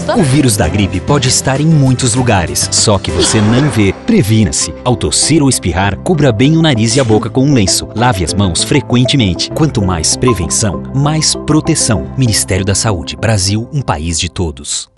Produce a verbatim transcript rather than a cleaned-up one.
gosta? O vírus da gripe pode estar em muitos lugares, só que você não vê. Previna-se. Ao tossir ou espirrar, cubra bem o nariz e a boca com um lenço. Lave as mãos frequentemente. Quanto mais prevenção, mais proteção. Ministério da Saúde. Brasil, um país de todos.